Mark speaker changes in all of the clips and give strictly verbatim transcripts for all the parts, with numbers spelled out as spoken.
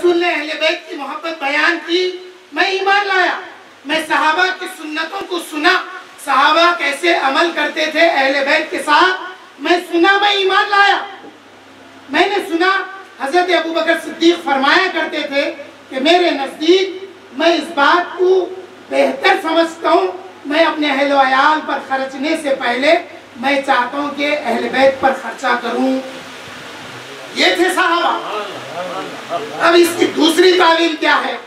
Speaker 1: رسول نے اہل بیت کی محبت بیان کی، میں ایمان لایا۔ میں صحابہ کی سنتوں کو سنا، صحابہ کیسے عمل کرتے تھے اہل بیت کے ساتھ، میں سنا، میں ایمان لایا۔ میں نے سنا حضرت ابو بکر صدیق فرمایا کرتے تھے کہ میرے نزدیک میں اس بات کو بہتر سمجھتا ہوں، میں اپنے اہل و عیال پر خرچنے سے پہلے میں چاہتا ہوں کہ اہل بیت پر خرچہ کروں۔ یہ تھے صحابہ۔ اب اس کی دوسری تعویل کیا ہے؟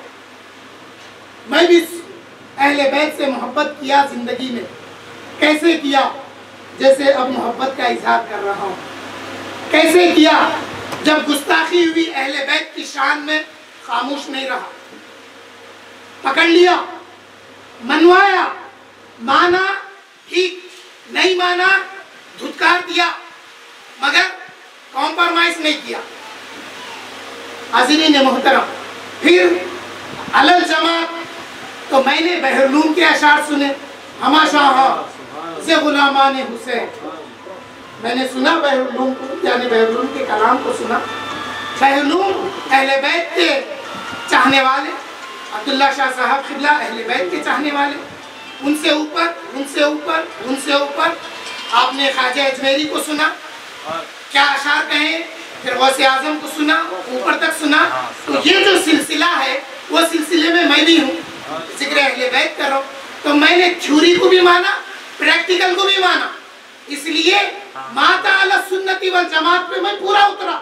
Speaker 1: میں بھی اہل بیت سے محبت کیا زندگی میں۔ کیسے کیا؟ جیسے اب محبت کا اظہار کر رہا ہوں۔ کیسے کیا؟ جب گستاخی ہوئی اہل بیت کی شان میں خاموش نہیں رہا، پکڑ لیا، منوایا، مانا ٹھیک، نہیں مانا دھتکار دیا، مگر کمپرمائز نہیں کیا۔ حاضرین محترم، پھر علل جماعت تو میں نے بحرلوم کے اشعار سنے، ہما شاہ سے غلامان حسین۔ میں نے سنا بحرلوم کو، یعنی بحرلوم کے کلام کو سنا۔ بحرلوم اہل بیت کے چاہنے والے، عبداللہ شاہ صاحب قبلہ اہل بیت کے چاہنے والے، ان سے اوپر ان سے اوپر ان سے اوپر آپ نے خواجہ اجمیری کو سنا، کیا اشعار کہیں، پھر غوث اعظم کو سنا، اوپر تک سنا۔ تو یہ جو سلسلہ ہے وہ سلسلے میں میں بھی ہوں، ذکر اہل بیت کر رہا ہوں۔ تو میں نے تھیوری کو بھی مانا، پریکٹیکل کو بھی مانا، اس لیے ماتا علی سنتی والجماعت پہ میں پورا اترا۔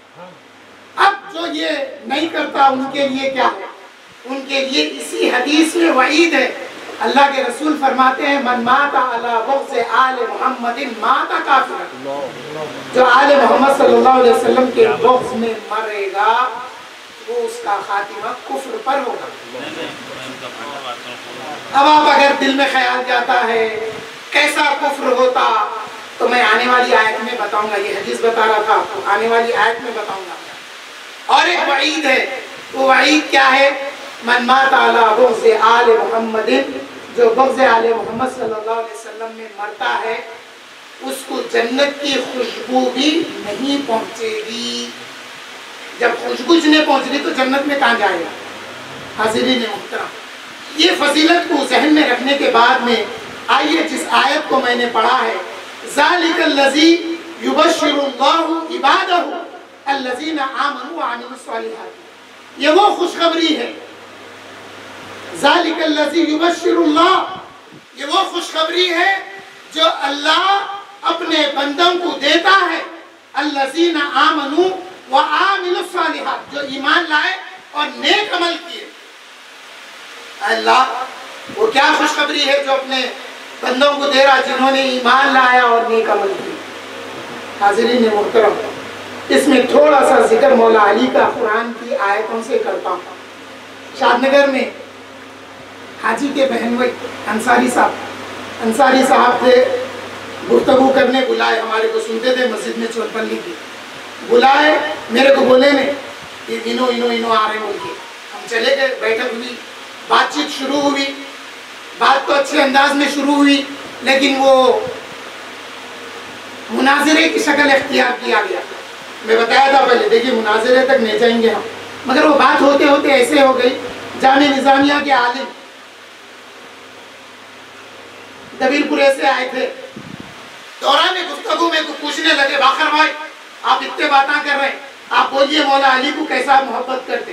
Speaker 1: اب جو یہ نہیں کرتا ان کے لیے کیا ہے؟ ان کے لیے اسی حدیث میں وعید ہے۔ اللہ کے رسول فرماتے ہیں من مات علی بغض آل محمد مات کافرا، جو آل محمد صلی اللہ علیہ وسلم کے بغض میں مرے گا وہ اس کا خاتمہ کفر پر ہوگا۔ اب آپ اگر دل میں خیال جاتا ہے کیسا کفر ہوتا تو میں آنے والی آیت میں بتاؤں گا، یہ حدیث بتا رہا تھا آپ کو، آنے والی آیت میں بتاؤں گا۔ اور ایک وعید ہے، وہ وعید کیا ہے؟ من مات علی بغض آل محمد، جو بغض آل محمد صلی اللہ علیہ وسلم میں مرتا ہے اس کو جنت کی خوشبو بھی نہیں پہنچے گی۔ جب خوشبو نہیں پہنچ گی تو جنت میں کہاں جائے گا؟ حاضرین محترم، یہ فضیلت کو ذہن میں رکھنے کے بعد میں آئیے جس آیت کو میں نے پڑھا ہے، ذالک الذی یبشر اللہ عبادہ الذین آمنوا وعملوا الصالحات، یہ وہ خوشخبری ہے۔ ذالک الذی یبشر اللہ، یہ وہ خوشخبری ہے جو اللہ اپنے بندوں کو دیتا ہے، الذین آمنوا وعملوا الصالحات، جو ایمان لائے اور نیک عمل کیے۔ اللہ وہ کیا خوشخبری ہے جو اپنے بندوں کو دے رہا جنہوں نے ایمان لایا اور نیک عمل کیا۔ حاضرین محترم، اس میں تھوڑا سا ذکر مولا علی کا قرآن کی آیتوں سے کرتا ہوں۔ شاد نگر میں حاجی کے بہنوئی انصاری صاحب انصاری صاحب تھے، گفتگو کرنے بلائے، ہمارے کو سنتے تھے مسجد میں چورپلی کی، بلائے، میرے کو بولے نہیں کہ انو انو انو آ رہے ہیں، ہم چلے گئے، بیٹھک ہوئی، بات چیت شروع ہوئی، بات تو اچھے انداز میں شروع ہوئی لیکن وہ مناظرے کی شکل اختیار کیا گیا۔ میں بتایا تھا پہلے، دیکھیے مناظرے تک نہیں جائیں گے ہم، مگر وہ بات ہوتے ہوتے ایسے ہو گئی، جامعہ نظامیہ کے عالم دبیر پورے سے آئے تھے، دوران گفتگو میں پوچھنے لگے باقر بھائی آپ اتنے باتاں کر رہے ہیں، آپ بولیے مولا علی کو کیسا محبت کرتے؟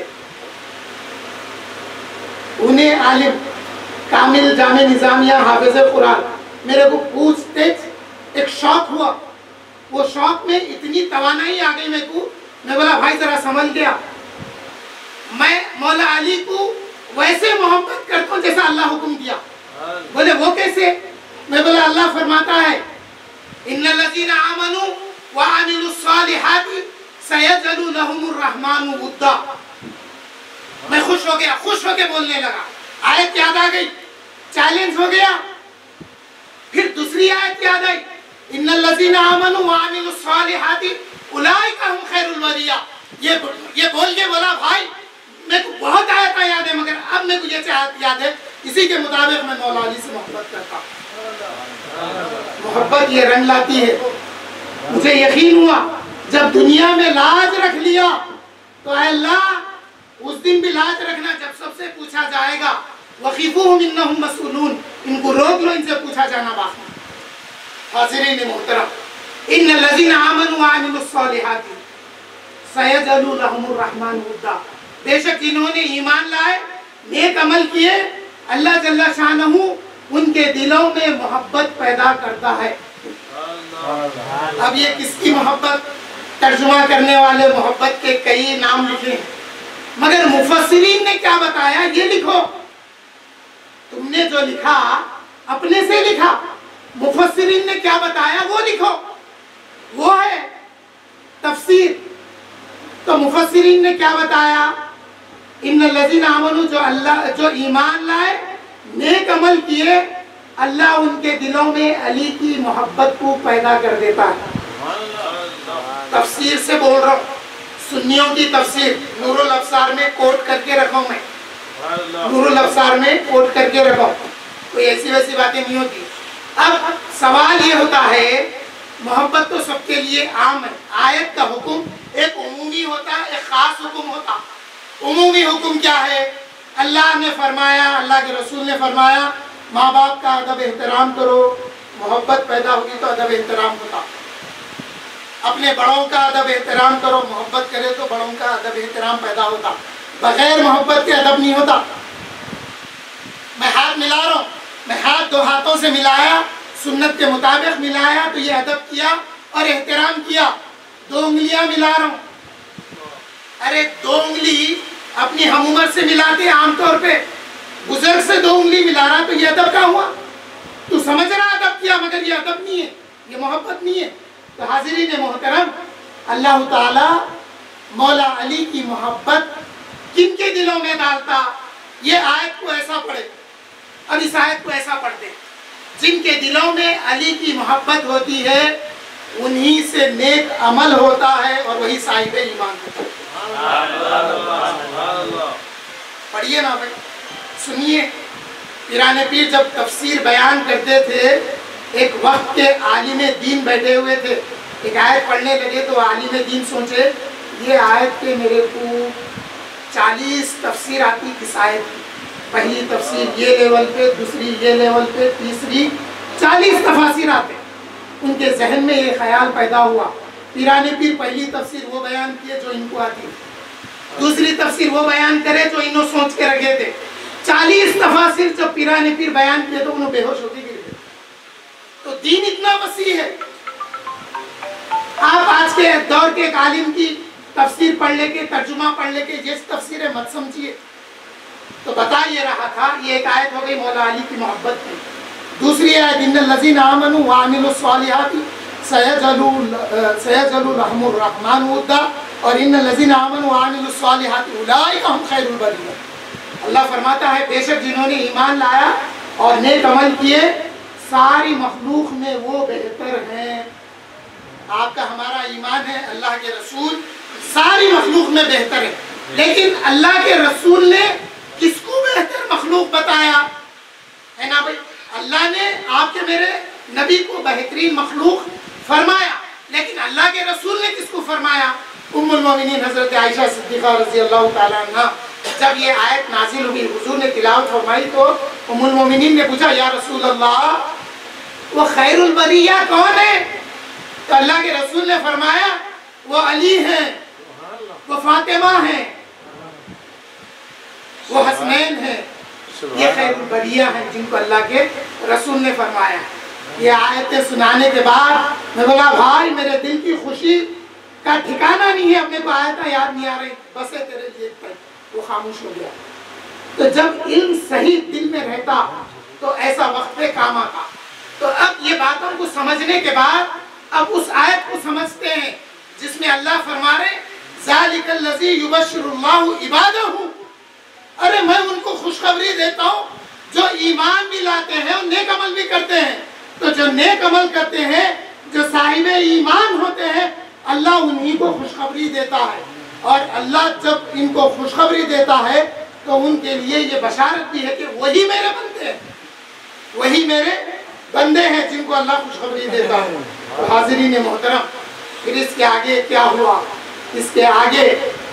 Speaker 1: انہیں عالم کامل جامع نظامیہ حافظ قرآن میرے کو پوچھتے ایک شوق ہوا، وہ شوق میں اتنی توانائی آ گئی میرے کو، میں بولا بھائی ذرا سمجھ گیا، میں مولا علی کو ویسے محبت کرتا ہوں جیسا اللہ حکم دیا۔ بولے وہ کیسے؟ میں بولا اللہ فرماتا ہے ان الذین آمنوا وعملوا الصالحات سیجعل لهم الرحمن ودا۔ میں خوش ہو گیا، خوش ہو کے بولنے لگا، آیت یاد آ گئی، چیلنج ہو گیا۔ پھر دوسری آیت یاد آئی، ان الذین آمنوا وعملوا الصالحات اولئک هم خیر البریہ۔ یہ بول کے بولا بھائی میں کو بہت آیتیں یاد ہے مگر اب میں کو یہ آیت یاد ہے، اسی کے مطابق میں مولا علی سے محبت کرتا ہوں۔ محبت یہ رنگ لاتی ہے۔ مجھے یقین ہوا جب دنیا میں لاج رکھ لیا تو اے اللہ اس دن بھی لاج رکھنا جب سب سے پوچھا جائے گا وَخِفُوهُمْ إِنَّهُمْ مَسْئُولُونَ، ان کو روک لو، ان سے پوچھا جانا باقی۔ حاضرین محترم، إِنَّ الَّذِينَ آمَنُوا وَعَمِلُوا الصَّالِحَاتِ سَيَجْعَلُ لَهُمُ الرَّحْمَنُ وُدًّا، بے شک جنہوں نے ایمان لائے، نیک عمل کیے، اللہ جل شانہ ان کے دلوں میں محبت پیدا کرتا ہے۔ اب یہ کس کی محبت؟ ترجمہ کرنے والے محبت کے کئی نام لکھے ہیں، مگر مفسرین نے کیا بتایا یہ لکھو۔ تم نے جو لکھا اپنے سے لکھا، مفسرین نے کیا بتایا وہ لکھو، وہ ہے تفسیر۔ تو مفسرین نے کیا بتایا؟ ان الذین آمنوا، جو اللہ جو ایمان لائے، نیک عمل کیے، اللہ ان کے دلوں میں علی کی محبت کو پیدا کر دیتا ہے۔ تفسیر سے بول رہا ہوں، سنیوں کی تفسیر نور الابصار میں کوٹ کر کے رکھا ہوں، میں نور الابصار میں کوٹ کر کے رکھا ہوں، کوئی ایسی ویسی باتیں نہیں ہوتی۔ اب سوال یہ ہوتا ہے، محبت تو سب کے لیے عام ہے، آیت کا حکم ایک عمومی ہوتا ہے، ایک خاص حکم ہوتا۔ عمومی حکم کیا ہے؟ اللہ نے فرمایا، اللہ کے رسول نے فرمایا ماں باپ کا ادب احترام کرو، محبت پیدا ہوگی تو ادب احترام ہوتا۔ اپنے بڑوں کا ادب احترام کرو، محبت کرے تو بڑوں کا ادب احترام پیدا ہوتا، بغیر محبت کے ادب نہیں ہوتا۔ میں ہاتھ ملا رہا ہوں، میں ہاتھ دو ہاتھوں سے ملایا، سنت کے مطابق ملایا تو یہ ادب کیا اور احترام کیا۔ دو انگلیاں ملا رہا ہوں، ارے دو انگلی اپنی ہم عمر سے ملاتے عام طور پہ، بزرگ سے دو انگلی ملا رہا تو یہ ادب کا ہوا؟ تو سمجھ رہا ادب کیا، مگر یہ ادب نہیں ہے، یہ محبت نہیں ہے۔ تو حاضرین محترم، اللہ تعالی مولا علی کی محبت کن کے دلوں میں ڈالتا؟ یہ آیت کو ایسا پڑھے، اب اس آیت کو ایسا پڑھتے، جن کے دلوں میں علی کی محبت ہوتی ہے انہی سے نیک عمل ہوتا ہے اور وہی صاحب ایمان ہوتا ہے۔ پڑھیے نا بھائی، سنیے۔ پیران پیر جب تفسیر بیان کرتے تھے، ایک وقت کے عالم دین بیٹھے ہوئے تھے، ایک آیت پڑھنے لگے تو عالم دین سوچے یہ آیت کے میرے کو چالیس تفسیر آتی کس آیت کی، پہلی تفسیر یہ لیول پہ، دوسری یہ لیول پہ، تیسری، چالیس تفاسیر آتے۔ ان کے ذہن میں یہ خیال پیدا ہوا، پیران پیر پہلی تفسیر وہ بیان کیے جو ان کو آتی، دوسری تفسیر وہ بیان کرے جو انہوں سوچ کے رکھے تھے۔ چالیس تفاسیر جب پیران پیر بیان کیے تو انہوں بے ہوش ہوتی گر گئے۔ تو دین اتنا وسیع ہے، آپ آج کے دور کے ایک عالم کی تفسیر پڑھ لے کے، ترجمہ پڑھ لے کے یہ تفسیر ہے مت سمجھیے۔ تو بتا یہ رہا تھا، یہ ایک آیت ہو گئی مولا علی کی محبت کی۔ دوسری آیت ان الذین آمنوا وعملوا الصالحات سیجعل لهم الرحمن ودا، اور ان الذین آمنوا وعملوا الصالحات اولئک هم خیر البریہ۔ اللہ فرماتا ہے بے شک جنہوں نے ایمان لایا اور نیک عمل کیے، ساری مخلوق میں وہ بہتر ہیں۔ آپ کا ہمارا ایمان ہے، اللہ کے رسول ساری مخلوق میں بہتر ہے، لیکن اللہ کے رسول نے کس کو بہتر مخلوق بتایا ہے نا بھائی؟ اللہ نے آپ کے میرے نبی کو بہترین مخلوق فرمایا، لیکن اللہ کے رسول نے کس کو فرمایا؟ ام المومنین حضرت عائشہ صدیقہ رضی اللہ تعالیٰ عنہ، جب یہ آیت نازل ہوئی حضور نے تلاوت فرمائی تو ام المومنین نے پوچھا یا رسول اللہ وہ خیر البریہ کون ہے؟ تو اللہ کے رسول نے فرمایا وہ علی ہیں، وہ فاطمہ ہیں، وہ حسنین ہیں، یہ خیر البریہ ہیں جن کو اللہ کے رسول نے فرمایا۔ یہ آیتیں سنانے کے بعد میں بولا بھائی میرے دل کی خوشی کا ٹھکانہ نہیں ہے، اپنے کو آیتیں یاد نہیں آ رہی، بس ہے تیرے لیے پر وہ خاموش ہو گیا۔ تو جب علم صحیح دل میں رہتا تو ایسا وقت پہ کام آتا۔ تو اب یہ باتوں کو سمجھنے کے بعد اب اس آیت کو سمجھتے ہیں جس میں اللہ فرما رہے ذالک الذی یبشر اللہ عبادہ، ارے میں ان کو خوشخبری دیتا ہوں جو ایمان بھی لاتے ہیں اور نیک عمل بھی کرتے ہیں۔ تو جو نیک عمل کرتے ہیں، جو صاحب ایمان ہوتے ہیں، اللہ انہی کو خوشخبری دیتا ہے، اور اللہ جب ان کو خوشخبری دیتا ہے تو ان کے لیے یہ بشارت بھی ہے کہ وہی میرے بندے ہیں، وہی میرے بندے ہیں جن کو اللہ خوشخبری دیتا ہے۔ حاضرین محترم، پھر اس کے آگے کیا ہوا؟ اس کے آگے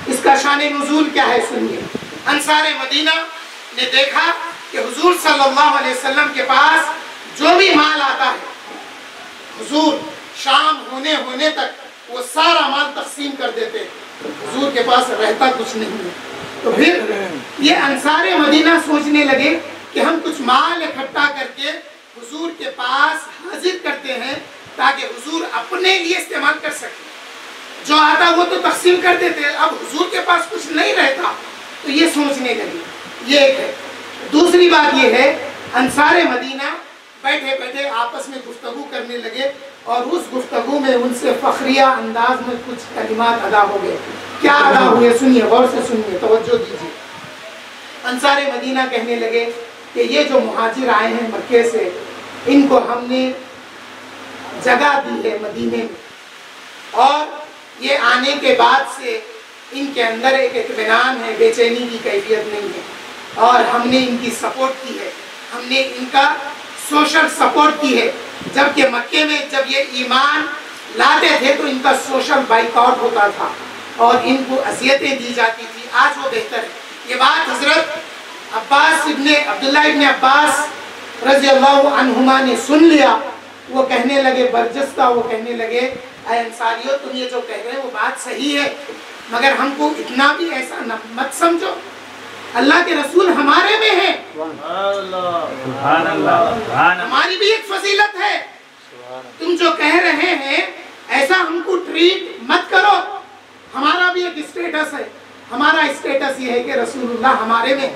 Speaker 1: اس کا شان نزول کیا ہے سنیے۔ انصار مدینہ نے دیکھا کہ حضور صلی اللہ علیہ وسلم کے پاس جو بھی مال آتا ہے، حضور شام ہونے ہونے تک وہ سارا مال تقسیم کر دیتے ہیں، حضور کے پاس رہتا کچھ نہیں ہے۔ تو پھر یہ انصار مدینہ سوچنے لگے کہ ہم کچھ مال اکٹھا کر کے حضور کے پاس حاضر کرتے ہیں تاکہ حضور اپنے لیے استعمال کر سکیں۔ جو آتا وہ تو تقسیم کر دیتے، اب حضور کے پاس کچھ نہیں رہتا، تو یہ سوچنے لگے۔ یہ ایک ہے۔ دوسری بات یہ ہے، انصار مدینہ بیٹھے بیٹھے آپس میں گفتگو کرنے لگے اور اس گفتگو میں ان سے فخریہ انداز میں کچھ کلمات ادا ہو گئے۔ کیا ادا ہوئے سنیے، غور سے سنیے، توجہ دیجیے۔ انصار مدینہ کہنے لگے کہ یہ جو مہاجر آئے ہیں مکے سے، ان کو ہم نے جگہ دی ہے مدینے میں، اور یہ آنے کے بعد سے ان کے اندر ایک اطمینان ہے، بے چینی کی کیفیت نہیں ہے، اور ہم نے ان کی سپورٹ کی ہے، ہم نے ان کا سوشل سپورٹ کی ہے۔ جبکہ مکے میں جب یہ ایمان لاتے تھے تو ان کا سوشل بائیکاٹ ہوتا تھا اور ان کو اذیتیں دی جاتی تھی، آج وہ بہتر ہے۔ یہ بات حضرت عباس ابن عبداللہ ابن عباس رضی اللہ عنہما نے سن لیا۔ وہ کہنے لگے برجستہ، وہ کہنے لگے اے انصاریو تم یہ جو کہہ رہے ہیں وہ بات صحیح ہے، مگر ہم کو اتنا بھی ایسا مت سمجھو، اللہ کے رسول ہمارے میں ہیں، ہماری بھی ایک فضیلت ہے، تم جو کہہ رہے ہیں ایسا ہم کو ٹریٹ مت کرو، ہمارا بھی ایک اسٹیٹس ہے، ہمارا اسٹیٹس یہ ہے کہ رسول اللہ ہمارے میں۔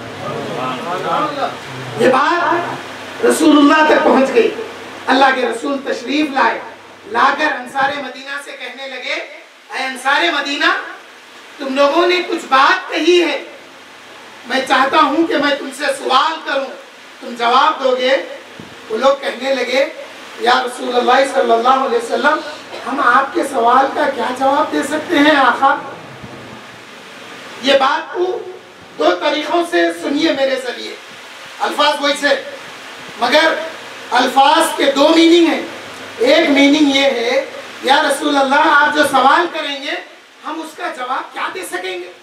Speaker 1: یہ بات رسول اللہ تک پہنچ گئی، اللہ کے رسول تشریف لائے، لا کر انصار مدینہ سے کہنے لگے اے انصار مدینہ تم لوگوں نے کچھ بات کہی ہے، میں چاہتا ہوں کہ میں تم سے سوال کروں، تم جواب دو گے۔ وہ لوگ کہنے لگے یا رسول اللہ صلی اللہ علیہ وسلم ہم آپ کے سوال کا کیا جواب دے سکتے ہیں آقا؟ یہ بات کو دو طریقوں سے سنیے میرے ذریعے، الفاظ وہی سے، مگر الفاظ کے دو میننگ ہیں۔ ایک میننگ یہ ہے یا رسول اللہ آپ جو سوال کریں گے ہم اس کا جواب کیا دے سکیں گے،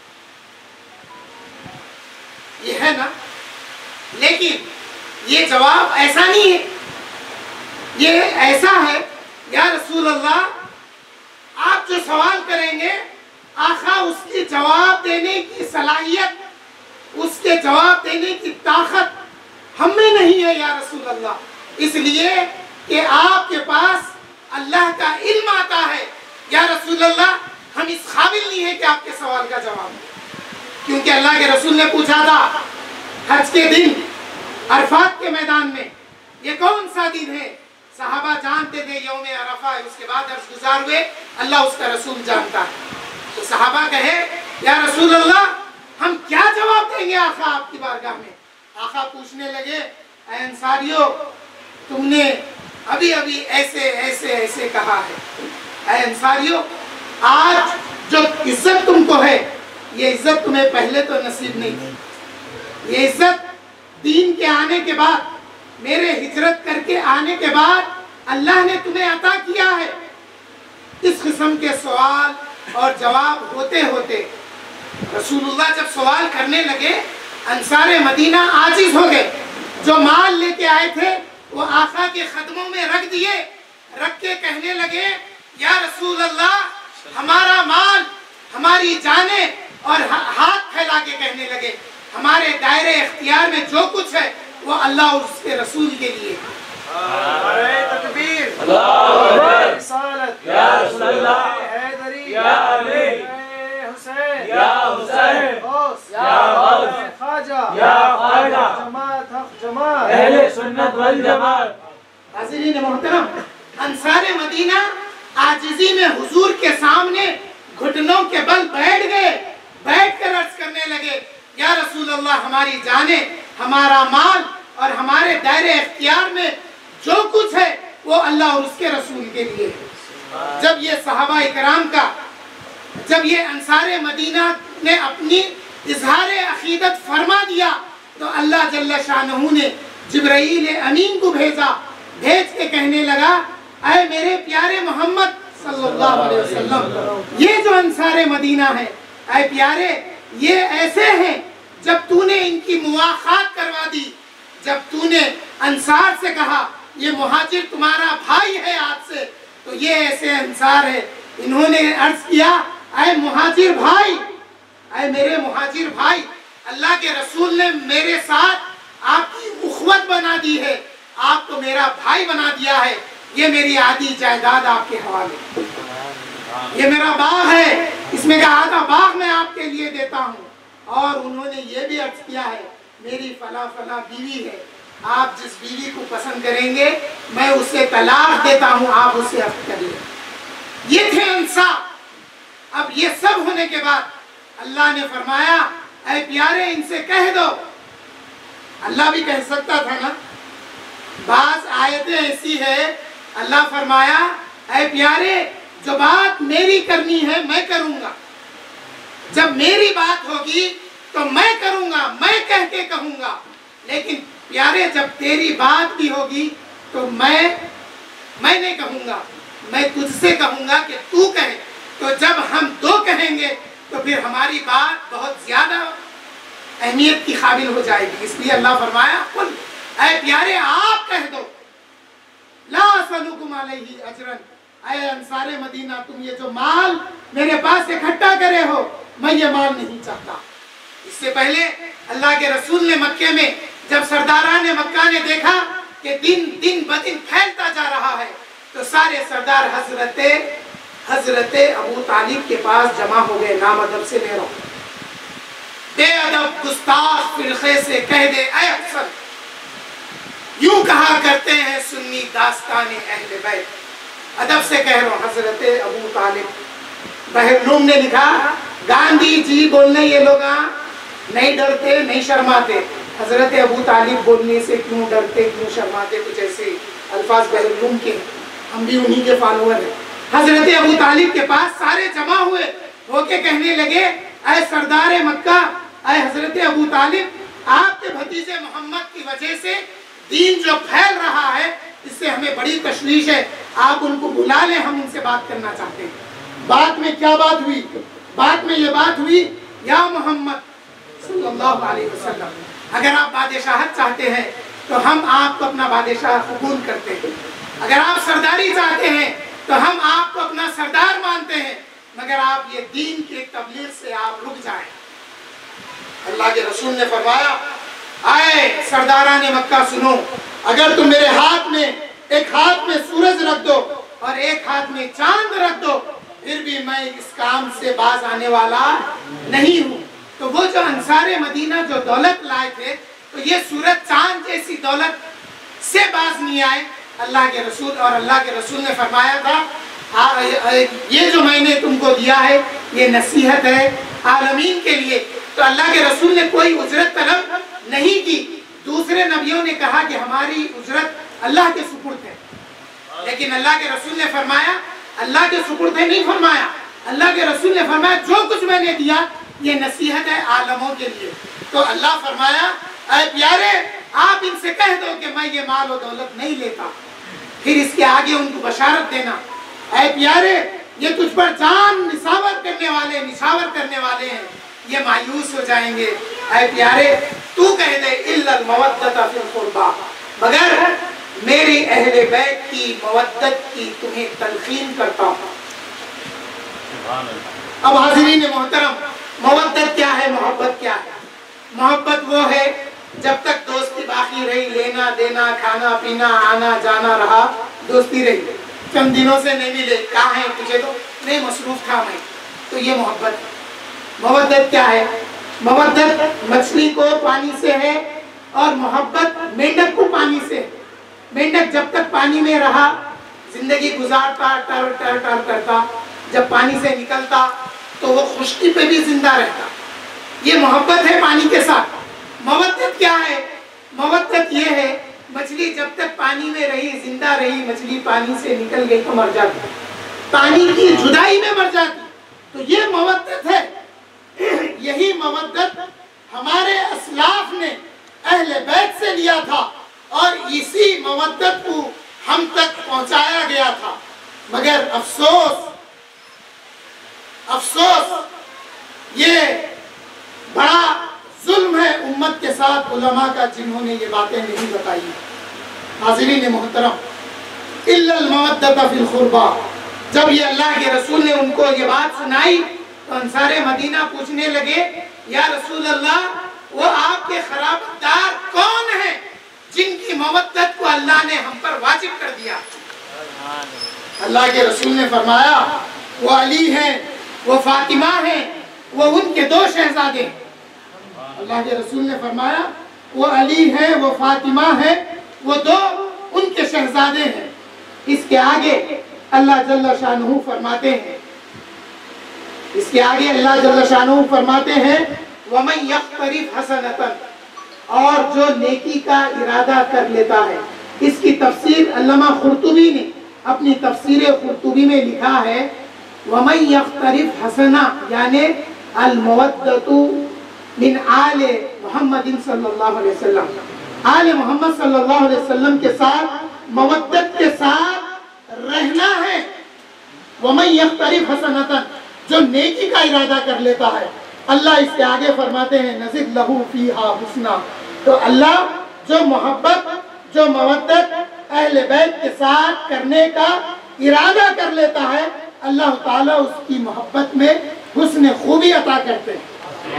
Speaker 1: یہ ہے نا، لیکن یہ جواب ایسا نہیں ہے، یہ ایسا ہے یا رسول اللہ آپ جو سوال کریں گے آقا اس کی جواب دینے کی صلاحیت، اس کے جواب دینے کی طاقت ہم میں نہیں ہے یا رسول اللہ، اس لیے کہ آپ کے پاس اللہ کا علم آتا ہے یا رسول اللہ ہم اس قابل نہیں ہیں کہ آپ کے سوال کا جواب دیں۔ کیونکہ اللہ کے رسول نے پوچھا تھا حج کے دن عرفات کے میدان میں یہ کون سا دن ہے، صحابہ جانتے تھے یوم عرفہ ہے، اس کے بعد عرض گزار ہوئے اللہ اس کا رسول جانتا ہے، تو صحابہ کہے یا رسول اللہ ہم کیا جواب دیں گے آقا آپ کی بارگاہ میں؟ آقا پوچھنے لگے اے انصاریو تم نے ابھی ابھی ایسے ایسے ایسے کہا ہے، اے انصاریو آج جو عزت تم کو ہے یہ عزت تمہیں پہلے تو نصیب نہیں تھی، یہ عزت دین کے آنے کے بعد، میرے ہجرت کر کے آنے کے بعد اللہ نے تمہیں عطا کیا ہے۔ اس قسم کے سوال اور جواب ہوتے ہوتے رسول اللہ جب سوال کرنے لگے انصار مدینہ عاجز ہو گئے، جو مال لے کے آئے تھے وہ آقا کے قدموں میں رکھ دیے، رکھ کے کہنے لگے یا رسول اللہ ہمارا مال، ہماری جانیں، اور ہاتھ پھیلا کے کہنے لگے ہمارے دائرے اختیار میں جو کچھ ہے وہ اللہ اور اس کے رسول کے لیے۔ تکبیر، اللہ رسالت، یا رسول اللہ، حیدری، یا علی، حسین، یا حسین، غوث، یا غوث، خواجہ، یا خواجہ، جماعت حق جماعت، اہل سنت والجماعت۔ حاضرین محترم، انصار مدینہ عاجزی میں حضور کے سامنے گھٹنوں کے بل بیٹھ گئے، بیٹھ کر عرض کرنے لگے یا رسول اللہ ہماری جانیں، ہمارا مال اور ہمارے دائرے اختیار میں جو کچھ ہے وہ اللہ اور اس کے رسول کے لیے ہے۔ جب یہ صحابہ کرام کا، جب یہ انصار مدینہ نے اپنی اظہار عقیدت فرما دیا تو اللہ جل شانہ نے جبرائیل امین کو بھیجا، بھیج کے کہنے لگا اے میرے پیارے محمد صلی اللہ علیہ وسلم. یہ جو انصار مدینہ ہے اے پیارے، یہ ایسے ہیں جب تو نے ان کی مواخات کروا دی، جب تو نے انصار سے کہا یہ مہاجر تمہارا بھائی ہے آج سے، تو یہ ایسے انصار ہے. انہوں نے عرض کیا اے مہاجر بھائی، اے میرے مہاجر بھائی، اللہ کے رسول نے میرے ساتھ آپ کی اخوت بنا دی ہے، آپ کو میرا بھائی بنا دیا ہے، یہ میری آدھی جائیداد آپ کے حوالے، یہ میرا باغ ہے، اس میں کا آدھا باغ میں آپ کے لیے دیتا ہوں. اور انہوں نے یہ بھی عرض کیا ہے میری فلاں فلاں بیوی ہے، آپ جس بیوی کو پسند کریں گے میں اسے طلاق دیتا ہوں، آپ اسے عفو کریے. یہ تھے انصار. اب یہ سب ہونے کے بعد اللہ نے فرمایا اے پیارے ان سے کہہ دو. اللہ بھی کہہ سکتا تھا نا، بعض آیتیں ایسی ہے اللہ فرمایا اے پیارے جو بات میری کرنی ہے میں کروں گا، جب میری بات ہوگی تو میں کروں گا، میں کہہ کے کہوں گا، لیکن پیارے جب تیری بات بھی ہوگی تو میں میں نہیں کہوں گا، میں تجھ سے کہوں گا کہ تو کہے. تو جب ہم دو کہیں گے تو پھر ہماری بات بہت زیادہ اہمیت کی قابل ہو جائے گی. اس لیے اللہ فرمایا قل اے پیارے آپ کہہ دو لا اسألکم علیہ اجرا، اے انصار مدینہ تم یہ جو مال میرے پاس اکٹھا کرے ہو میں یہ مال نہیں چاہتا. اس سے پہلے اللہ کے رسول نے مکے میں جب سرداران مکہ نے دیکھا کہ دن دن بدن پھیلتا جا رہا ہے تو سارے سردار حضرت حضرت ابو طالب کے پاس جمع ہو گئے. نام ادب سے لے رہا ہوں، بے ادب گستاخ فرقے سے کہہ دے اے حسن، یوں کہا کرتے ہیں سنی داستان اہل بیت. ادب سے کہہ رہا ہوں حضرت ابو طالب. بہرلوم نے لکھا گاندھی جی بولنے یہ لوگ نہیں ڈرتے نہیں شرماتے، حضرت ابو طالب بولنے سے کیوں ڈرتے کیوں شرماتے، کچھ ایسے الفاظ بہرلوم کے، ہم بھی انہی کے فالوور ہیں. حضرت ابو طالب کے پاس سارے جمع ہوئے ہو کے کہنے لگے اے سردار مکہ، اے حضرت ابو طالب، آپ کے بھتیجے محمد کی وجہ سے دین جو پھیل رہا ہے اس سے ہمیں بڑی تشویش ہے، آپ ان کو بلا لیں، ہم ان سے بات کرنا چاہتے ہیں. بات میں کیا بات ہوئی؟ بات میں یہ بات ہوئی یا محمد صلی اللہ علیہ وسلم، اگر آپ بادشاہت چاہتے ہیں تو ہم آپ کو اپنا بادشاہ قبول کرتے ہیں، اگر آپ سرداری چاہتے ہیں تو ہم آپ کو اپنا سردار مانتے ہیں، مگر آپ یہ دین کی تبلیغ سے آپ رک جائیں. اللہ کے رسول نے فرمایا آئے سرداران مکہ سنو، اگر تم میرے ہاتھ میں ایک ہاتھ میں سورج رکھ دو اور ایک ہاتھ میں چاند رکھ دو پھر بھی میں اس کام سے باز آنے والا نہیں ہوں. تو وہ جو انصار مدینہ جو دولت لائے تھے تو یہ سورج چاند جیسی دولت سے باز نہیں آئے. اللہ کے رسول اور اللہ کے رسول نے فرمایا تھا یہ جو میں نے تم کو دیا ہے یہ نصیحت ہے عالمین کے لیے. تو اللہ کے رسول نے کوئی اجرت طلب نہیں کی. دوسرے نبیوں نے کہا کہ ہماری اجرت اللہ کے سپرد ہے، لیکن اللہ کے رسول نے فرمایا اللہ کے سپرد ہے نہیں فرمایا. اللہ کے رسول نے فرمایا جو کچھ میں نے دیا یہ نصیحت ہے عالموں کے لیے. تو اللہ فرمایا اے پیارے آپ ان سے کہہ دو کہ میں یہ مال و دولت نہیں لیتا. پھر اس کے آگے ان کو بشارت دینا اے پیارے یہ تجھ پر جان نثار کرنے والے نثار کرنے والے ہیں، یہ مایوس ہو جائیں گے. اے پیارے تو کہہ دے الا المودۃ فی القربى، مگر میری اہل بیت کی مودت کی تمہیں تلقین کرتا ہوں. اب حاضرین محترم، مودت کیا ہے؟ محبت کیا ہے؟ محبت وہ ہے جب تک دوستی باقی رہی، لینا دینا کھانا پینا آنا جانا رہا، دوستی رہی. چند دنوں سے نہیں ملے، کہاں ہیں تجھے تو نہیں مصروف تھا میں، تو یہ محبت. محبت کیا ہے؟ محبت مچھلی کو پانی سے ہے اور محبت مینڈک کو پانی سے ہے. مینڈک جب تک پانی میں رہا زندگی گزارتا ٹر ٹر ٹر کرتا، جب پانی سے نکلتا تو وہ خشکی پہ بھی زندہ رہتا. یہ محبت ہے پانی کے ساتھ. محبت کیا ہے؟ محبت یہ ہے مچھلی جب تک پانی میں رہی زندہ رہی، مچھلی پانی سے نکل گئی تو مر جاتی، پانی کی جدائی میں مر جاتی. تو یہ محبت ہے. یہی محبت ہمارے اسلاف نے اہل بیت سے لیا تھا اور اسی محبت کو ہم تک پہنچایا گیا تھا. مگر افسوس افسوس یہ بڑا ظلم ہے امت کے ساتھ علماء کا جنہوں نے یہ باتیں نہیں بتائی۔ حاضرین محترم، الا المودۃ فی القربى، جب یہ اللہ کے رسول نے ان کو یہ بات سنائی تو انصار مدینہ پوچھنے لگے یا رسول اللہ وہ آپ کے خرابدار کون ہیں جن کی مودت کو اللہ نے ہم پر واجب کر دیا؟ اللہ کے رسول نے فرمایا وہ علی ہیں، وہ فاطمہ ہیں، وہ ان کے دو شہزادے ہیں۔ اللہ کے رسول نے فرمایا وہ علی ہیں، وہ فاطمہ ہیں، وہ دو ان کے شہزادے ہیں۔ اس کے آگے اللہ جل شانہ فرماتے ہیں اس کے آگے اللہ جل شانہ فرماتے ہیں وَمَنْ يَقْتَرِفْ حَسَنَةً، اور جو نیکی کا ارادہ کر لیتا ہے۔ اس کی تفسیر علامہ قرطبی نے اپنی تفسیر قرطبی میں لکھا ہے وَمَنْ يَقْتَرِفْ حَسَنَةً یعنی المودۃ من آل محمد صلی اللہ علیہ وسلم، آل محمد صلی اللہ علیہ وسلم کے ساتھ مودت کے ساتھ رہنا ہے۔ وَمَنْ يَقْتَرِفْ حَسَنَةً، جو نیکی کا ارادہ کر لیتا ہے، اللہ اس کے آگے فرماتے ہیں نَزِدْ لَهُ فِيهَا حُسْنًا، تو اللہ جو محبت جو مودت اہل بیت کے ساتھ کرنے کا ارادہ کر لیتا ہے، اللہ تعالیٰ اس کی محبت میں حسن خوبی عطا کرتے ہیں۔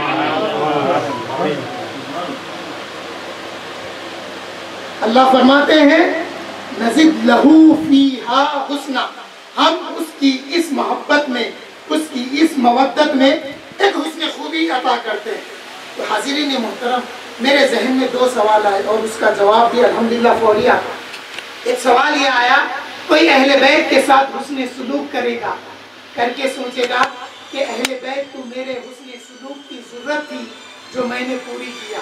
Speaker 1: اللہ فرماتے ہیں نَزِدْ لَهُ فِيهَا حُسْنًا، ہم اس کی اس محبت میں، اس کی اس مودت میں ایک حسن خوبی عطا کرتے ہیں۔ تو حاضرین محترم، میرے ذہن میں دو سوال آئے اور اس کا جواب بھی الحمدللہ فوری آتا۔ ایک سوال یہ آیا کوئی اہل بیت کے ساتھ حسن سلوک کرے گا، کر کے سوچے گا کہ اہل بیت تو میرے حسن سلوک کی ضرورت تھی جو میں نے پوری کیا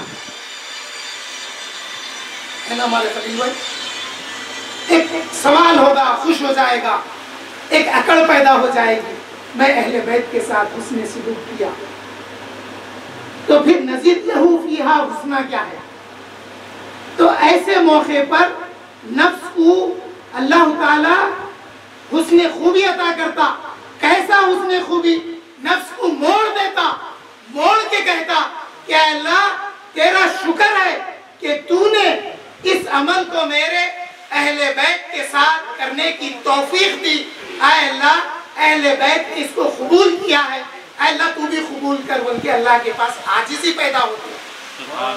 Speaker 1: ہے نا ہمارے خلیل بھائی؟ ایک سوال ہوگا، خوش ہو جائے گا، ایک عقل پیدا ہو جائے گی، میں اہل بیت کے ساتھ حسن سلوک کیا۔ تو پھر نزید لہو فیہا حسنہ کیا ہے؟ تو ایسے موقع پر نفس کو اللہ تعالی حسن خوبی عطا کرتا۔ کیسا حسن خوبی؟ نفس کو موڑ دیتا، موڑ کے کہتا کہ اے اللہ تیرا شکر ہے کہ تو نے اس عمل کو میرے اہل بیت کے ساتھ کرنے کی توفیق دی۔ اے اللہ اہل بیت نے اس کو قبول کیا ہے، اے اللہ تو بھی قبول کر، بلکہ اللہ کے پاس عاجزی پیدا ہوتی ہے۔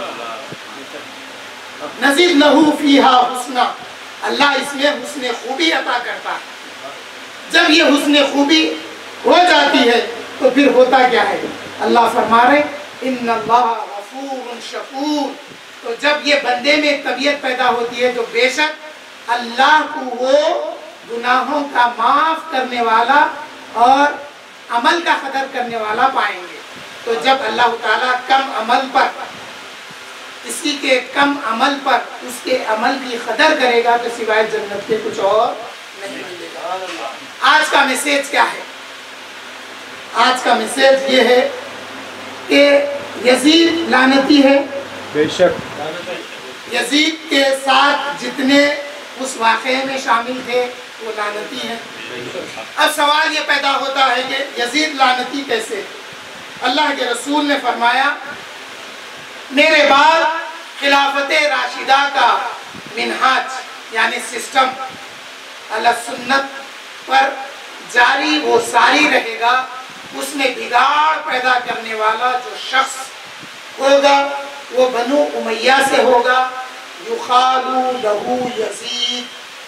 Speaker 1: نزید لہو فیہا حسنہ، اللہ اس میں حسن خوبی عطا کرتا ہے۔ جب یہ حسن خوبی ہو جاتی ہے تو پھر ہوتا کیا ہے؟ اللہ فرما رہے ان اللہ غفور شکور، تو جب یہ بندے میں طبیعت پیدا ہوتی ہے تو بے شک اللہ کو وہ گناہوں کا معاف کرنے والا اور عمل کا قدر کرنے والا پائیں گے۔ تو جب اللہ تعالیٰ کم عمل پر، کسی کے کم عمل پر اس کے عمل کی قدر کرے گا تو سوائے جنت کے کچھ اور نہیں ملے گا۔ آج کا میسیج کیا ہے؟ آج کا میسیج یہ ہے کہ یزید لعنتی ہے،
Speaker 2: بے شک
Speaker 1: یزید کے ساتھ جتنے اس واقعے میں شامل تھے وہ لعنتی ہیں۔ اب سوال یہ پیدا ہوتا ہے کہ یزید لعنتی کیسے؟ اللہ کے رسول نے فرمایا میرے بعد خلافت راشدہ کا منہاج یعنی سسٹم اللہ سنت پر جاری وہ ساری رہے گا، اس میں بگاڑ پیدا کرنے والا جو شخص ہوگا وہ بنو امیہ سے ہوگا، یقال لہ یزید۔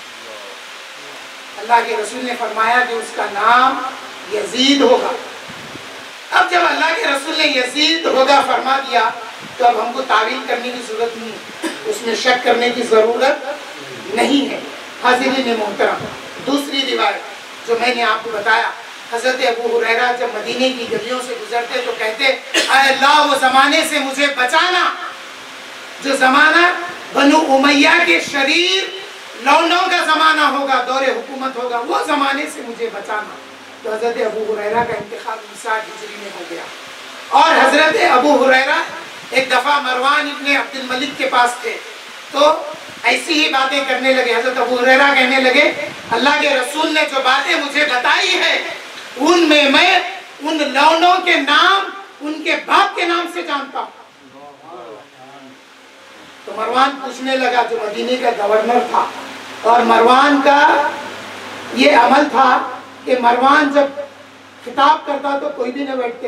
Speaker 1: اللہ کے رسول نے فرمایا کہ اس کا نام یزید ہوگا۔ اب جب اللہ کے رسول نے یزید ہوگا فرما دیا تو اب ہم کو تعویل کرنے کی ضرورت نہیں ہے، اس میں شک کرنے کی ضرورت نہیں ہے۔ حاضرین محترم، دوسری روایت جو میں نے آپ کو بتایا، حضرت ابو ہریرہ جب مدینے کی گلیوں سے گزرتے تو کہتے اے اللہ وہ زمانے سے مجھے بچانا جو زمانہ بنو امیہ کے شریر لونڈوں کا زمانہ ہوگا، دور حکومت ہوگا، وہ زمانے سے مجھے بچانا۔ تو حضرت ابو ہریرہ کا انتقال ساٹھ ہجری میں ہو گیا، اور حضرت ابو ہریرہ ایک دفعہ مروان ابن عبد الملک کے پاس تھے، تو ایسی ہی باتیں کرنے لگے. حضرت ابو ہریرہ کہنے لگے اللہ کے رسول نے جو باتیں مجھے بتائی ہے ان میں میں ان لونڈوں کے نام ان کے باپ کے نام سے جانتا ہوں. تو مروان پوچھنے لگا جو مدینے کا گورنر تھا, اور مروان کا یہ عمل تھا کہ مروان جب خطاب کرتا تو کوئی بھی نہ بیٹھتے,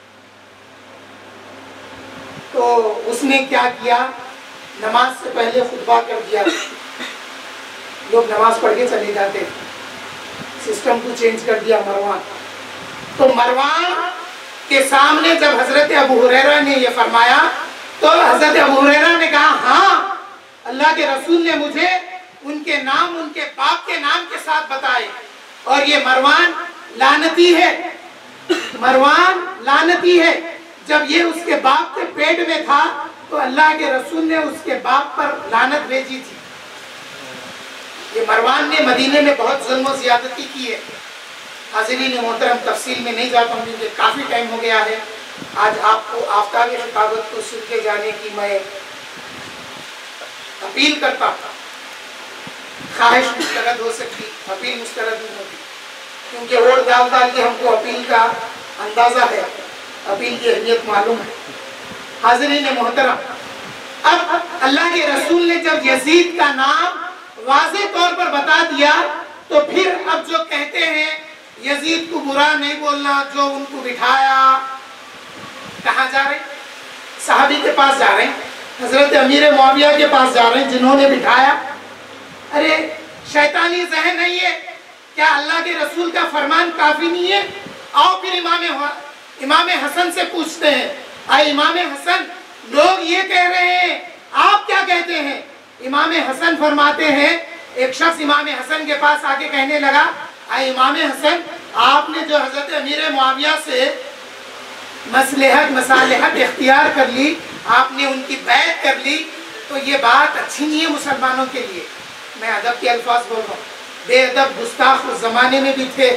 Speaker 1: تو اس نے کیا کیا, نماز سے پہلے خطبہ کر دیا. لوگ نماز پڑھ کے چلے جاتے, سسٹم کو چینج کر دیا مروان. تو مروان کے سامنے جب حضرت ابو ہریرہ نے یہ فرمایا تو حضرت ابو ہریرہ نے کہا ہاں اللہ کے رسول نے مجھے ان کے نام ان کے باپ کے نام کے ساتھ بتائے, اور یہ مروان لعنتی ہے, مروان لعنتی ہے. جب یہ اس کے باپ کے پیٹ میں تھا تو اللہ کے رسول نے اس کے باپ پر لعنت بھیجی تھی. یہ مروان نے مدینے میں بہت ظلم و زیادتی کی ہے. حاضرین محترم تفصیل میں نہیں جاتا ہوں کیونکہ کافی ٹائم ہو گیا ہے. آج آپ کو آفتاب خطابت کو سن کے جانے کی میں اپیل کرتا ہوں. خواہش مسترد ہو سکتی, اپیل مسترد نہیں ہوتی, کیونکہ ووٹ ڈال ڈال کے ہم کو اپیل کا اندازہ ہے, اپیل کی اہمیت معلوم ہے. حاضرین محترم, اب اللہ کے رسول نے جب یزید کا نام واضح طور پر بتا دیا تو پھر اب جو کہتے ہیں یزید کو برا نہیں بولنا, جو ان کو بٹھایا, کہاں جا رہے ہیں؟ صحابی کے پاس جا رہے ہیں, حضرت امیر معاویہ کے پاس جا رہے ہیں جنہوں نے بٹھایا. ارے شیطانی ذہن ہے یہ, کیا اللہ کے رسول کا فرمان کافی نہیں ہے؟ آؤ پھر امام امام حسن سے پوچھتے ہیں, آئے امام حسن لوگ یہ کہہ رہے ہیں آپ کیا کہتے ہیں؟ امام حسن فرماتے ہیں, ایک شخص امام حسن کے پاس آ کے کہنے لگا آئے امام حسن آپ نے جو حضرت امیر معاویہ سے مصلحت مصالحت اختیار کر لی, آپ نے ان کی بیعت کر لی, تو یہ بات اچھی نہیں ہے مسلمانوں کے لیے. میں ادب کے الفاظ بول رہا ہوں, بے ادب گستاخ اس زمانے میں بھی تھے.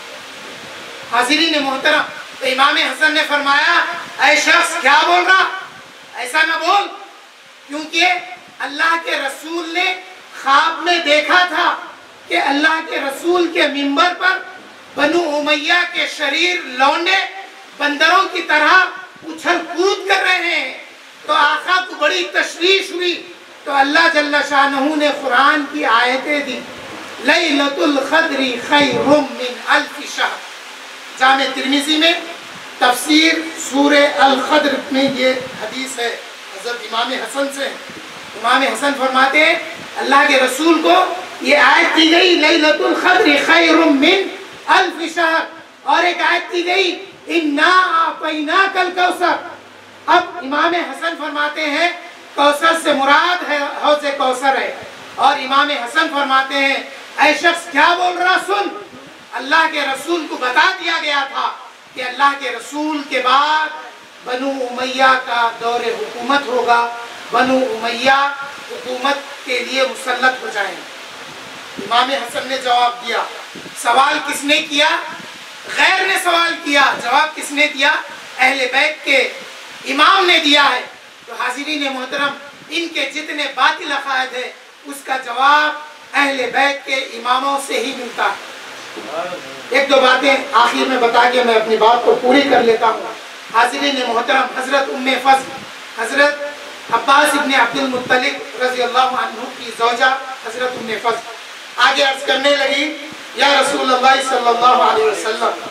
Speaker 1: حاضرین محترم, تو امام حسن نے فرمایا اے شخص کیا بول رہا, ایسا نہ بول, کیونکہ اللہ کے رسول نے خواب میں دیکھا تھا کہ اللہ کے رسول کے منبر پر بنو امیہ کے شریر لونڈے بندروں کی طرح اچھل کود کر رہے ہیں. تو آقا کو بڑی تشویش ہوئی, تو اللہ جل شانہ نے قرآن کی آیتیں دی, لیلۃ القدر خیر من الف شہر. جامع ترمذی میں تفسیر سورہ القدر میں یہ حدیث ہے حضرت امام حسن سے. امام حسن فرماتے ہیں اللہ کے رسول کو یہ آیت دی گئی لیلۃ القدر خیر من الف شہر, اور ایک آیت دی گئی انا اعطیناک الکوثر. اب امام حسن فرماتے ہیں کوثر سے مراد ہے حوض کوثر ہے, اور امام حسن فرماتے ہیں اے شخص کیا بول رہا سن, اللہ کے رسول کو بتا دیا گیا تھا کہ اللہ کے رسول کے بعد بنو امیہ کا دور حکومت ہوگا, بنو امیہ حکومت کے لیے مسلط ہو جائیں. امام حسن نے جواب دیا. سوال کس نے کیا؟ غیر نے سوال کیا. جواب کس نے دیا؟ اہل بیت کے امام نے دیا ہے. تو حاضرین محترم, ان کے جتنے باطل عقائد ہیں اس کا جواب اہل بیت کے اماموں سے ہی ملتا ہے. ایک دو باتیں آخر میں بتا کے میں اپنی بات کو پوری کر لیتا ہوں. حاضرین محترم, حضرت ام فضل حضرت عباس ابن عبد المطلب رضی اللہ عنہ کی زوجہ حضرت ام فضل آگے عرض کرنے لگی یا رسول اللہ صلی اللہ علیہ وسلم,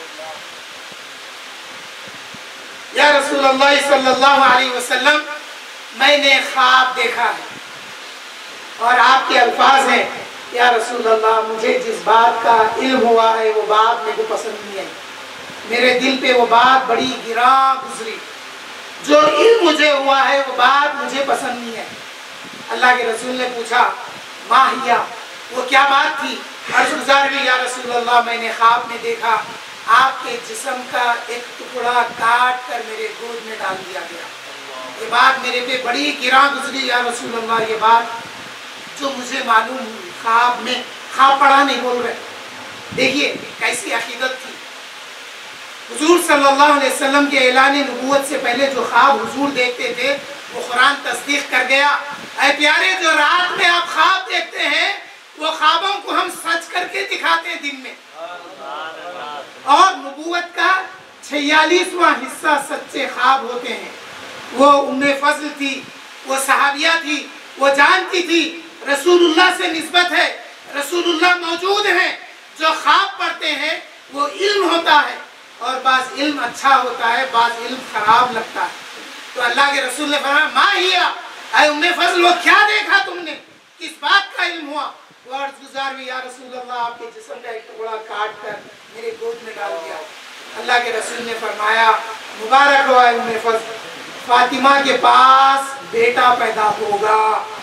Speaker 1: یا رسول اللہ صلی اللہ علیہ وسلم میں نے خواب دیکھا ہے, اور آپ کے الفاظ ہیں یا رسول اللہ مجھے جس بات کا علم ہوا ہے وہ بات میرے کو پسند نہیں ہے, میرے دل پہ وہ بات بڑی گراں گزری, جو علم مجھے ہوا ہے وہ بات مجھے پسند نہیں ہے. اللہ کے رسول نے پوچھا ماہیا, وہ کیا بات تھی؟ عرض گزار بھی یا رسول اللہ میں نے خواب میں دیکھا آپ کے جسم کا ایک ٹکڑا کاٹ کر میرے گود میں ڈال دیا گیا. یہ بات میرے پہ بڑی گراں گزری یا رسول اللہ, یہ بات جو مجھے معلوم ہوئی خواب میں, خواب پڑھا نہیں بول رہے. دیکھیے کیسی عقیدت تھی. حضور صلی اللہ علیہ وسلم کے اعلان نبوت سے پہلے جو خواب حضور دیکھتے تھے وہ قرآن تصدیق کر گیا. اے پیارے، جو رات میں آپ خواب دیکھتے ہیں وہ خوابوں کو ہم سچ کر کے دکھاتے ہیں دن میں، اور نبوت کا چھیالیسواں حصہ سچے خواب ہوتے ہیں۔ وہ ام فضل تھی، وہ صحابیہ تھی، وہ جانتی تھی رسول اللہ سے نسبت ہے، رسول اللہ موجود ہیں۔ جو خواب پڑھتے ہیں وہ علم ہوتا ہے، اور بعض علم اچھا ہوتا ہے، بعض علم خراب لگتا ہے۔ تو اللہ کے رسول نے فرمایا ما ہیا، اے ام فضل وہ کیا دیکھا تم نے، کس بات کا علم ہوا؟ وہ عرض گزار بھی، یا رسول اللہ آپ کے جسم کا ایک ٹکڑا کاٹ کر میرے گود میں ڈال دیا۔ اللہ کے رسول نے فرمایا مبارک ہو اے ام فضل، فاطمہ کے پاس بیٹا پیدا ہوگا،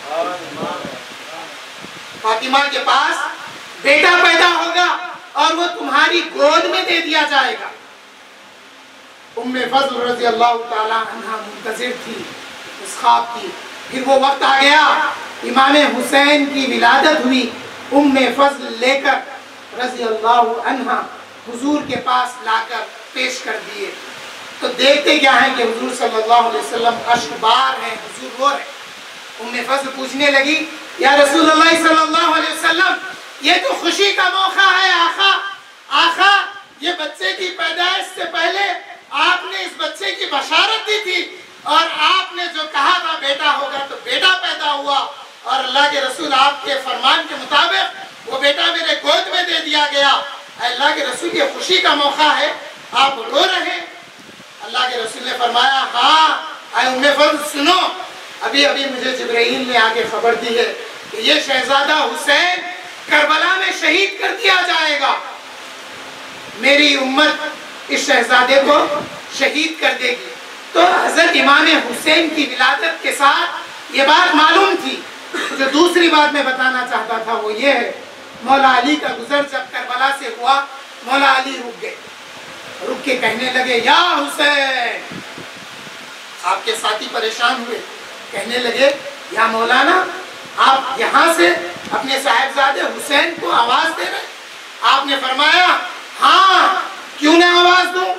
Speaker 1: فاطمہ کے پاس بیٹا پیدا ہوگا اور وہ تمہاری گود میں دے دیا جائے گا۔ ام فضل رضی اللہ تعالیٰ عنہ منتظر تھی اس خواب کی۔ پھر وہ وقت آ گیا، امام حسین کی ولادت ہوئی، ام فضل لے کر رضی اللہ عنہ حضور کے پاس لا کر پیش کر دیے۔ تو دیکھتے کیا ہیں کہ حضور صلی اللہ علیہ وسلم اشک بار ہیں، حضور رو رہے۔ ام فضل پوچھنے لگی یا رسول اللہ صلی اللہ علیہ وسلم یہ تو خوشی کا موقع ہے، آقا آقا یہ بچے کی پیدائش سے پہلے آپ نے اس بچے کی بشارت دی تھی، اور آپ نے جو کہا تھا بیٹا ہوگا تو بیٹا پیدا ہوا، اور اللہ کے رسول آپ کے فرمان کے مطابق وہ بیٹا میرے گود میں دے دیا گیا۔ اللہ کے رسول یہ خوشی کا موقع ہے، آپ رو رہے ہیں۔ اللہ کے رسول نے فرمایا ہاں اے ام فضل سنو، ابھی ابھی مجھے جبرائیل نے آگے خبر دی ہے کہ یہ شہزادہ حسین کربلا میں شہید کر دیا جائے گا، میری امت اس شہزادے کو شہید کر دے گی۔ تو حضرت امام حسین کی ولادت کے ساتھ یہ بات معلوم تھی۔ جو دوسری بات میں بتانا چاہتا تھا وہ یہ ہے، مولا علی کا گزر جب کربلا سے ہوا، مولا علی رک گئے، رک کے کہنے لگے یا حسین، آپ کے ساتھی پریشان ہوئے، کہنے لگے یا مولانا آپ یہاں سے اپنے صاحبزادے حسین کو آواز دے رہے؟ آپ نے فرمایا ہاں کیوں نہ آواز دوں،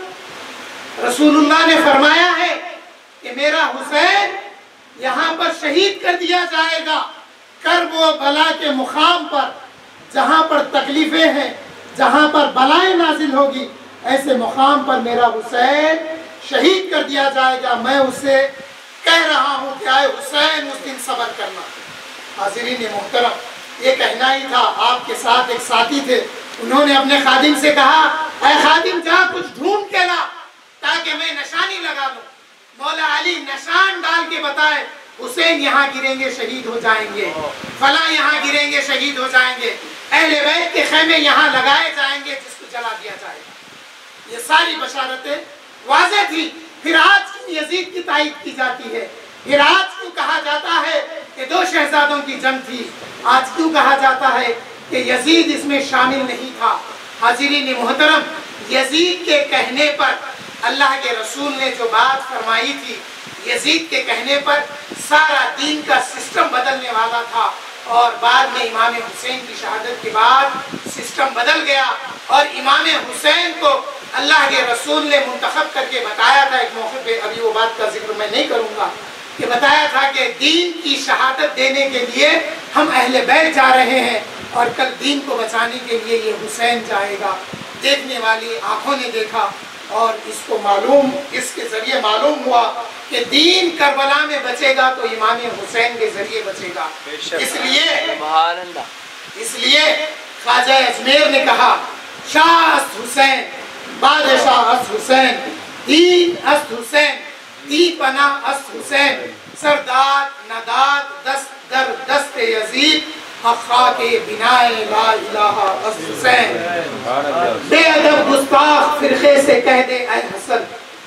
Speaker 1: رسول اللہ نے فرمایا ہے کہ میرا حسین یہاں پر شہید کر دیا جائے گا، کرب و بلا کے مقام پر، جہاں پر تکلیفیں ہیں، جہاں پر بلائیں نازل ہوگی، ایسے مقام پر میرا حسین شہید کر دیا جائے گا۔ میں اسے کہہ رہا ہوں کہ آئے حسین اس دن صبر کرنا۔ حاضرین محترم، یہ کہنا ہی تھا۔ آپ کے ساتھ ایک ساتھی تھے، انہوں نے اپنے خادم سے کہا اے خادم جا کچھ ڈھونڈ کے لا تاکہ میں نشانی لگا لوں۔ مولا علی نشان ڈال کے بتائے حسین یہاں گریں گے شہید ہو جائیں گے، فلاں یہاں گریں گے شہید ہو جائیں گے، اہل بیت کے خیمے یہاں لگائے جائیں گے جس کو جلا دیا جائے گا۔ یہ ساری بشارتیں واضح تھی۔ پھر آج کیوں یزید کی تائید کی جاتی ہے؟ پھر آج کیوں کہا جاتا ہے کہ دو شہزادوں کی جنگ تھی؟ آج کیوں کہا جاتا ہے کہ یزید اس میں شامل نہیں تھا؟ حاضرین محترم، یزید کے کہنے پر اللہ کے رسول نے جو بات فرمائی تھی، یزید کے کہنے پر سارا دین کا سسٹم بدلنے والا تھا، اور بعد میں امام حسین کی شہادت کے بعد سسٹم بدل گیا، اور امام حسین کو اللہ کے رسول نے منتخب کر کے بتایا تھا ایک موقع پہ، ابھی وہ بات کا ذکر میں نہیں کروں گا، کہ بتایا تھا کہ دین کی شہادت دینے کے لیے ہم اہل بیت جا رہے ہیں، اور کل دین کو بچانے کے لیے یہ حسین جائے گا۔ دیکھنے والی آنکھوں نے دیکھا، اور اس کو معلوم، اس کے ذریعے معلوم ہوا کہ دین کربلا میں بچے گا تو امام حسین کے ذریعے بچے گا۔ اس لیے اس لیے خواجہ اجمیر نے کہا شاہ است حسین، بادشاہ است حسین، دین است حسین، دی پناہ است حسین، سرداد نداد دست در دست یزید، حقا کے بنائے لا الہ است حسین۔ بے ادب گستاخ فرقے سے کہہ دے اے حسن۔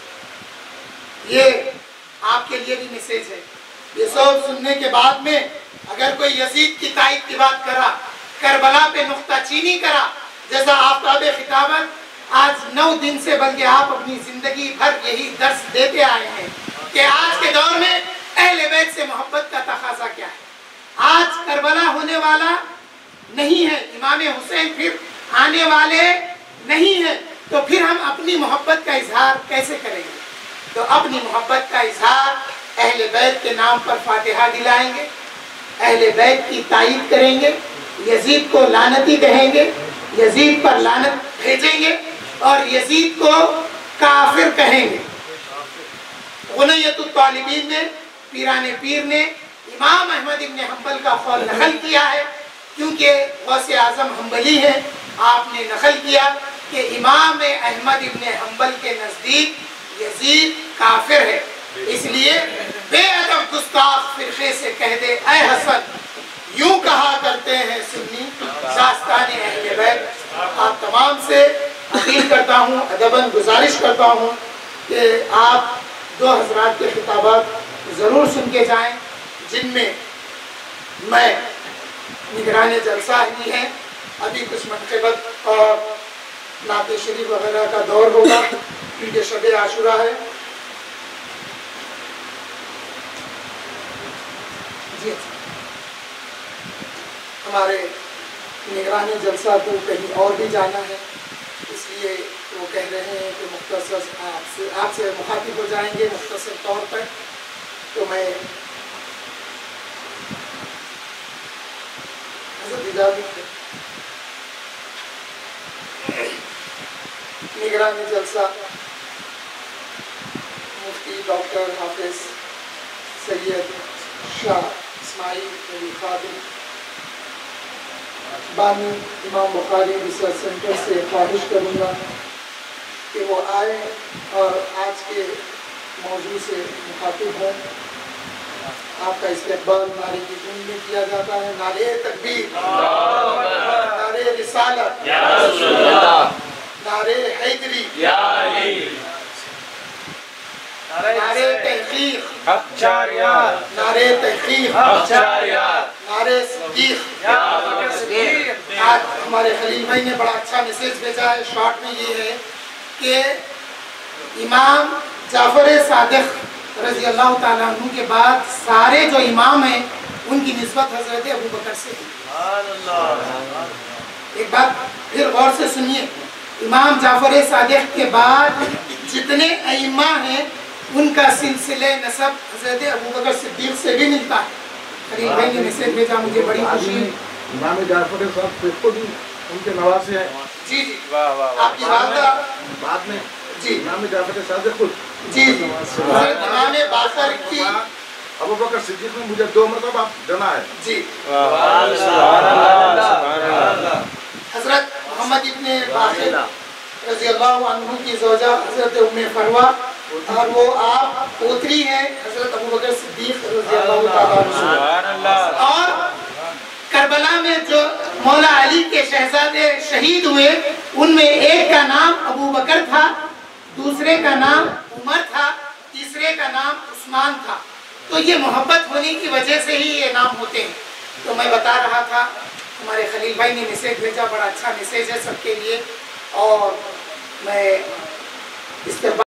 Speaker 1: یہ آپ کے لیے بھی میسیج ہے۔ یہ سب سننے کے بعد میں اگر کوئی یزید کی تائید کی بات کرا، کربلا پہ نقطہ چینی کرا، جیسا آفتاب خطابت آج نو دن سے بلکہ آپ اپنی زندگی بھر یہی درس دیتے آئے ہیں کہ آج کے دور میں اہل بیت سے محبت کا تقاضا کیا ہے۔ آج کربلا ہونے والا نہیں ہے، امام حسین پھر آنے والے نہیں ہیں، تو پھر ہم اپنی محبت کا اظہار کیسے کریں گے؟ تو اپنی محبت کا اظہار اہل بیت کے نام پر فاتحہ دلائیں گے، اہل بیت کی تائید کریں گے، یزید کو لعنتی کہیں گے، یزید پر لعنت بھیجیں گے اور یزید کو کافر کہیں گے۔ غنیۃ الطالبین نے، پیران پیر نے امام احمد ابن حنبل کا قول نقل کیا ہے، کیونکہ غوث اعظم حنبلی ہیں۔ آپ نے نقل کیا کہ امام احمد ابن حنبل کے نزدیک یزید کافر ہے، اس لیے بے ادب گستاخ فرقے سے کہہ دے اے حسن، یوں کہا کرتے ہیں سنی داستان اہل بیت۔ آپ تمام سے اپیل کرتا ہوں، ادباً گزارش کرتا ہوں کہ آپ دو حضرات کے خطابات ضرور سن کے جائیں، جن میں میں نگران جلسہ ہی ہیں، ابھی کچھ منقبت اور نعت شریف وغیرہ کا دور ہوگا کیونکہ شب عاشورہ ہے۔ جی ہمارے نگران جلسہ کو کہیں اور بھی جانا ہے، اس لیے وہ کہہ رہے ہیں کہ مختصر آپ سے آپ سے مخاطب ہو جائیں گے مختصر طور پر، تو میں حضرت اجازت ہے۔ نگران جلسہ مفتی ڈاکٹر حافظ سید شاہ اسماعیل علی خادم بانی امام بخاری ریسرچ سینٹر سے خواہش کروں گا کہ وہ آئے اور آج کے موضوع سے مخاطب ہوں۔ آپ کا استقبال نعرے کی دھن میں کیا جاتا ہے، نعرے تکبیر، نعرے رسالت، نعرے حیدری، نعرے تحقیق، نعرے تحقیق، نعرے صدیق۔ آج ہمارے خلیل بھائی نے بڑا اچھا میسیج بھیجا ہے، شارٹ میں یہ ہے کہ امام جعفر صادق رضی اللہ تعالیٰ عنہ کے بعد سارے جو امام ہیں ان کی نسبت حضرت ابو بکر سے ہے۔ ایک بات پھر غور سے سنیے، امام جعفر صادق کے بعد جتنے ائمہ ہیں ان کا سلسلہ نسب حضرت ابو بکر صدیق سے بھی ملتا ہے۔ خلیل بھائی نے میسیج بھیجا، مجھے بڑی خوشی ہے۔
Speaker 2: امام جعفر صاحب خود ان کے نواسے ہیں۔
Speaker 1: جی جی آپ کی والدہ
Speaker 2: بعد میں
Speaker 1: جی
Speaker 2: امام جعفر صادق خود
Speaker 1: جی جی حضرت امام باقر کی
Speaker 2: ابو بکر صدیق نے مجھے دو مرتبہ جنا ہے۔
Speaker 1: جی حضرت محمد ابن باقر رضی اللہ عنہ کی زوجہ حضرت ام فروہ، اور وہ آپ پوتری ہیں حضرت ابو بکر صدیق رضی اللہ تعالیٰ عنہ۔ اور کربلا میں جو مولا علی کے شہزادے شہید ہوئے ان میں ایک کا نام ابو بکر تھا، دوسرے کا نام عمر تھا، تیسرے کا نام عثمان تھا۔ تو یہ محبت ہونے کی وجہ سے ہی یہ نام ہوتے ہیں۔ تو میں بتا رہا تھا، ہمارے خلیل بھائی نے میسیج بھیجا، بڑا اچھا میسیج ہے سب کے لیے، اور میں استقبال